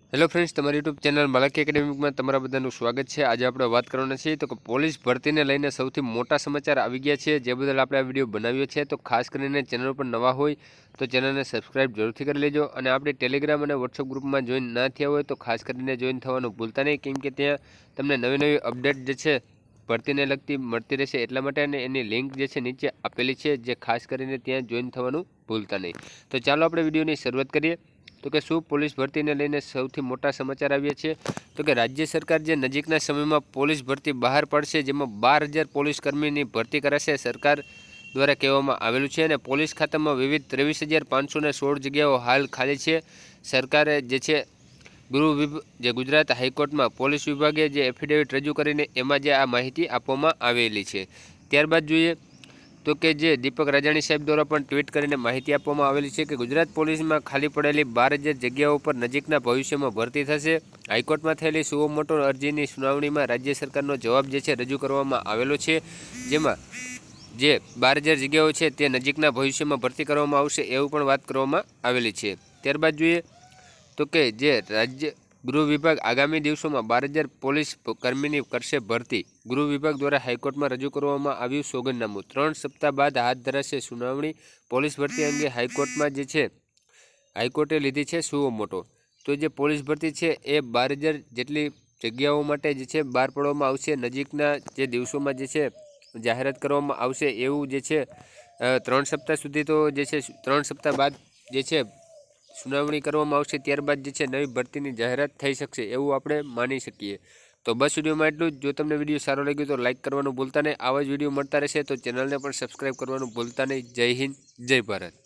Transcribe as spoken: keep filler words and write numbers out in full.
Hello friends, તમારી YouTube channel માલકી એકેડેમીમાં તમારા બધાનું સ્વાગત છે। આજે આપણે વાત કરવાના છીએ તો કે પોલીસ ભરતીને લઈને સૌથી મોટા સમાચાર આવી ગયા છે, જે બદલ આપણે આ વિડીયો બનાવ્યો છે। તો ખાસ કરીને ચેનલ પર નવા હોય તો ચેનલને સબસ્ક્રાઇબ જરૂરથી કરી લેજો અને આપણે ટેલિગ્રામ અને વોટ્સઅપ ગ્રુપમાં જોઈન ના થયા હોય તો ખાસ કરીને જોઈન થવાનું ભૂલતા નહીં, કેમ કે ત્યાં તમને નવી નવી અપડેટ જે છે ભરતીને લગતી મળતી રહેશે, એટલા માટે અને એની લિંક જે છે નીચે આપેલી છે, જે ખાસ કરીને ત્યાં જોઈન થવાનું ભૂલતા નહીં। તો ચાલો આપણે વિડીયોની શરૂઆત કરીએ। તો કે શું પોલીસ ભરતીને લઈને સૌથી મોટા સમાચાર આવ્યા છે? તો કે રાજ્ય સરકાર જે નજીકના સમયમાં પોલીસ ભરતી બહાર પાડશે, જેમાં બાર હજાર પોલીસ કર્મીની ભરતી કરાશે, સરકાર દ્વારા કહેવામાં આવેલું છે। અને પોલીસ ખાતામાં વિવિધ ત્રેવીસ હજાર પાંચસો ને સોળ જગ્યાઓ હાલ ખાલી છે। સરકારે જે છે ગૃહ વિભાગ જે ગુજરાત હાઈકોર્ટમાં પોલીસ વિભાગે જે એફિડેવિટ રજૂ કરીને એમાં જે આ માહિતી આપવામાં આવેલી છે। ત્યારબાદ જોઈએ તો કે જે દીપક રાજાણી સાહેબ દ્વારા પણ ટ્વીટ કરીને માહિતી આપવામાં આવેલી છે કે ગુજરાત પોલીસમાં ખાલી પડેલી બાર હજાર જગ્યાઓ પર નજીકના ભવિષ્યમાં ભરતી થશે। હાઈકોર્ટમાં થયેલી સુઓ મોટો અરજીની સુનાવણીમાં રાજ્ય સરકારનો જવાબ જે છે રજૂ કરવામાં આવેલો છે, જેમાં જે બાર હજાર જગ્યાઓ છે તે નજીકના ભવિષ્યમાં ભરતી કરવામાં આવશે એવું પણ વાત કરવામાં આવેલી છે। ત્યારબાદ જોઈએ તો કે જે રાજ્ય ગૃહ વિભાગ આગામી દિવસોમાં બાર હજાર પોલીસ કર્મીની કરશે ભરતી। ગૃહ વિભાગ દ્વારા હાઈકોર્ટમાં રજૂ કરવામાં આવ્યું સોગંદનામું, ત્રણ સપ્તાહ બાદ હાથ ધરાશે સુનાવણી। પોલીસ ભરતી અંગે હાઈકોર્ટમાં જે છે હાઈકોર્ટે લીધી છે સુઓ મોટો। તો જે પોલીસ ભરતી છે એ બાર હજાર જેટલી જગ્યાઓ માટે જે છે બહાર પાડવામાં આવશે, નજીકના જે દિવસોમાં જે છે જાહેરાત કરવામાં આવશે એવું જે છે ત્રણ સપ્તાહ સુધી તો જે છે ત્રણ સપ્તાહ બાદ જે છે સુનાવણી કરવામાં આવશે, ત્યારબાદ જે છે નવી ભરતીની જાહેરાત થઈ શકશે એવું આપણે માની શકીએ। તો બસ વિડીયોમાં એટલું જ। જો તમને વિડીયો સારો લાગ્યો તો લાઇક કરવાનું ભૂલતા નહીં। આવા જ વિડીયો મળતા રહેશે તો ચેનલને પણ સબસ્ક્રાઈબ કરવાનું ભૂલતા નહીં। જય હિન્દ, જય ભારત।